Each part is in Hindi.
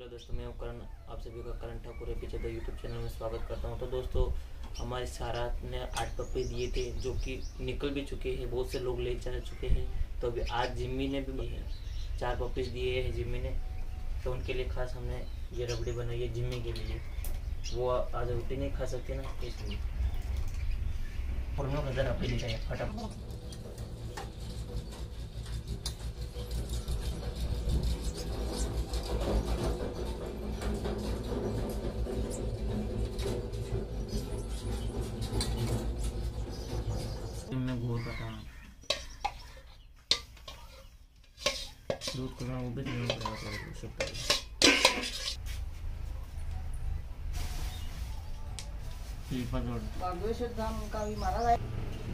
हेलो दोस्तों, मैं हूं करण। आप सभी का करण ठाकुर पीछे द यूट्यूब चैनल में स्वागत करता हूं। तो दोस्तों, हमारी सारा ने 8 पप्पी दिए थे जो कि निकल भी चुके हैं, बहुत से लोग ले जा चुके हैं। तो अभी आज जिम्मी ने भी 4 पप्पीज दिए हैं जिम्मी ने। तो उनके लिए खास हमने ये रबड़ी बनाई है जिम्मी के लिए। वो आज रोटी नहीं खा सकते ना, इसलिए रबड़ी दिखाई फटाफट। मैं घोर करता हूँ दूध को, मैं वो भी नहीं कर सकता। बागेश्वर धाम का भी महाराज है।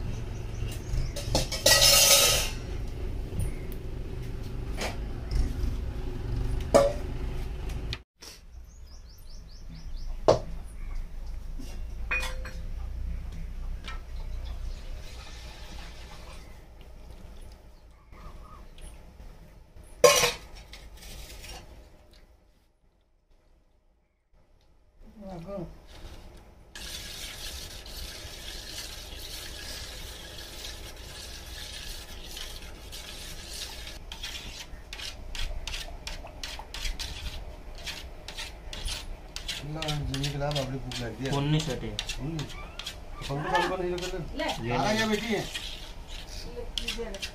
जिमी के नाम अपनी भूख लग गई है। फोन नहीं छटे फोन तो नहीं कर ले। आ गया बेटी है।